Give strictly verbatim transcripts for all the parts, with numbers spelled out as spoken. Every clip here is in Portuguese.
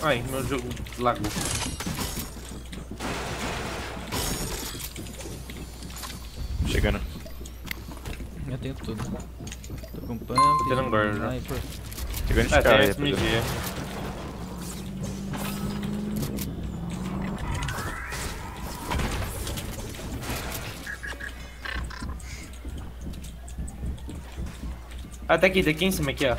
Ai, meu jogo lagou. Chegando. Eu tenho tudo. Tô com pump, Tô tendo guarda, né? sniper. Chegando de Ah, cara tem aí, esse media. rapaziada. Ah, tá aqui, tá aqui em cima, aqui, ó.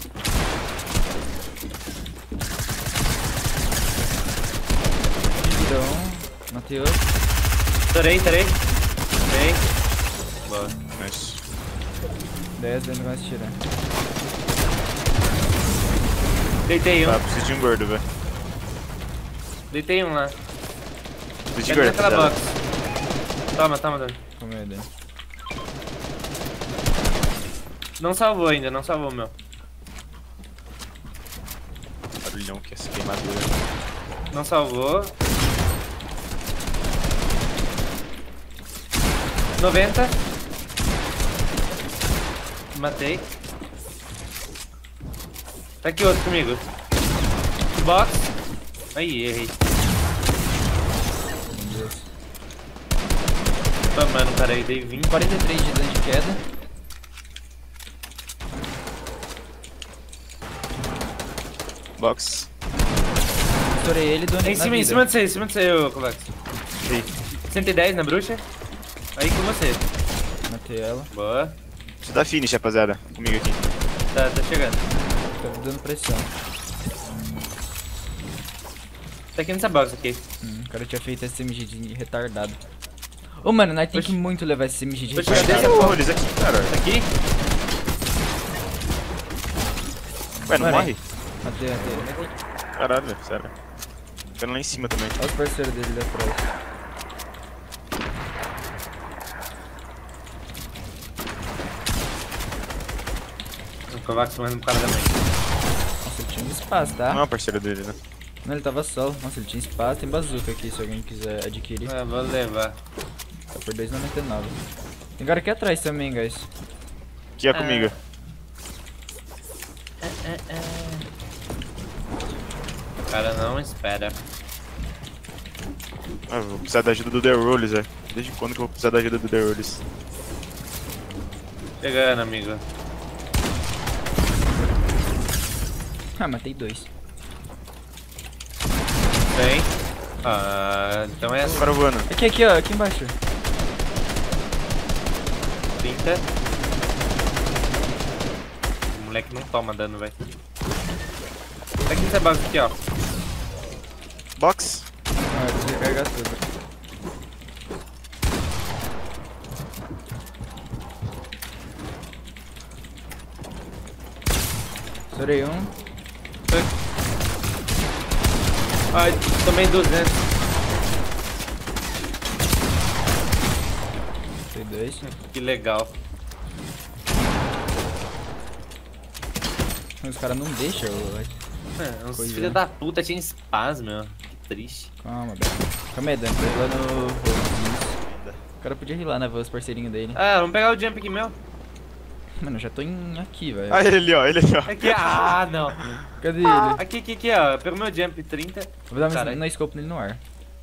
Então, matei outro. Torei, torei. Torei. Boa. Nice. dez dentro mais tirar. Deitei um. Tá, preciso de um gordo, velho. Deitei um lá. Preciso de Cadê gordo, aquela rapaziada. box? Toma, toma, Dani. Como é dentro? Não salvou ainda, não salvou, meu. Barulhão que é essa queimadura. Não salvou. noventa. Matei. Tá aqui outro comigo. Box. Aí, errei. Meu Deus. Tá, mano, peraí, dei vinte. quarenta e três de dano de queda. Box. Estourei ele, dou Em na cima, em vida. cima de você, em cima de você, ô Covax. Ei. cento e dez na bruxa. Aí com você. Matei ela. Boa. Deixa eu dar finish, rapaziada. Comigo aqui. Tá, tá chegando. Tá dando pressão. Tá aqui nessa box aqui. Hum, o cara tinha feito S M G de retardado. Ô, mano, nós tem que Oxi. muito levar esse S M G de Oxi, retardado. cadê Cadê essa o Rolis aqui, cara? Tá aqui? Ué, não Mano, morre? Matei, matei. Caralho, velho, sério. Ficando lá em cima também. Olha os parceiros dele ali atrás. O Kovacs manda um cara também. Nossa, ele tinha um espaço, tá? Não é um parceiro dele, né? Não, ele tava solo. Nossa, ele tinha espaço. Tem bazuca aqui, se alguém quiser adquirir. Ah, vou levar. Tá por dois e noventa e nove. Tem cara aqui atrás também, guys. Aqui é comigo. O cara não espera. Ah, eu vou precisar da ajuda do The Rolls, velho. Desde quando que eu vou precisar da ajuda do The Rolls? Chegando, amigo. Ah, matei dois. Vem. Ah, então é essa. Para voando. Aqui, aqui, ó. Aqui embaixo. trinta. O moleque não toma dano, velho. Tá aqui nessa box aqui, ó. Box. Ah, eu preciso recarregar tudo. Estourei um. Ai, tomei duzentos. Matei dois. Que legal. Os caras não deixam. eu- É, uns Coisa, filhos né? da puta tinha spaz, meu. Que triste. Calma, velho. Calma aí, Dan. Tô lá no Rose. O cara podia rilar, né? Ver os parceirinhos dele. Ah, vamos pegar o jump aqui, meu. Mano, eu já tô em aqui, velho. Ah, ele ali, ó, ele ali, ó. Aqui, ah, não. Cadê ele? Aqui, aqui, aqui, ó. Pegou meu jump, trinta. Vou dar uma Caralho. na scope nele no ar.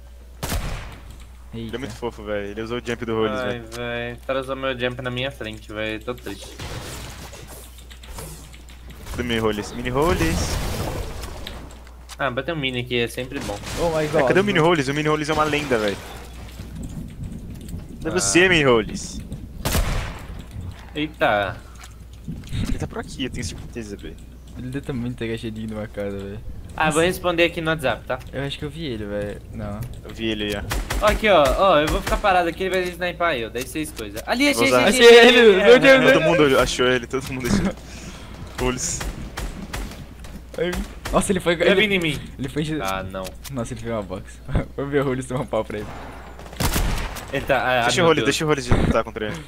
Ele Eita. é muito fofo, velho. Ele usou o jump do Rolls, Ai, velho. velho. O cara usou meu jump na minha frente, velho. Tô triste. Do mini Rolls. Mini Rolls. Ah, bater um mini aqui é sempre bom. Oh my Ah, god. cadê o mini Rolls? O mini Rolls é uma lenda, velho. Cadê Ah. você, mini Rolls? Eita. Ele tá por aqui, eu tenho certeza, velho. Ele tá muito agachadinho numa casa, velho. Ah, vou responder aqui no WhatsApp, tá? Eu acho que eu vi ele, velho. Não. Eu vi ele, ó. Ó, aqui, ó. Ó, eu vou ficar parado aqui, ele vai sniper eu. Daí seis coisas. Ali, achei, Vou usar. achei, Achei ele, meu Deus. Todo mundo achou ele, todo mundo achou. Rolls. Ai, Nossa, ele foi. Ele vem Ele, em mim. ele foi. Ah, não. Nossa, ele fez uma box. Vou ver o Rolls tomar um pau pra ele. Ele tá... Ah, Deixa meu o Rolls, Deus. deixa o Rolls de lutar contra ele.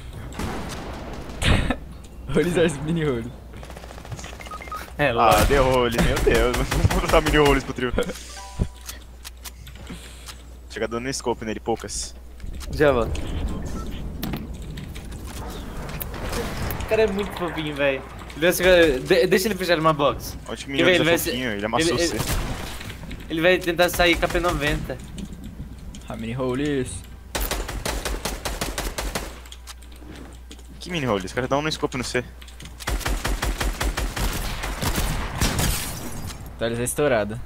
Rolls versus mini Rolls. É, Ah, lógico. deu Rolls, meu Deus. Vou botar mini Rolls pro trio. Chega dando scope nele, poucas. Já volto. O cara é muito fofinho, velho. De- Deixa ele fechar uma box. Onde que o Quer ver, menino ele é vai fofinho, ser- ele amassou ele- você. Ele vai tentar sair com a P noventa. How many holes? Que mini roll? Esse cara dá um no scope no C. Atualizar estourado.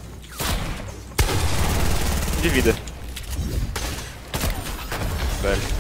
De vida. Velho.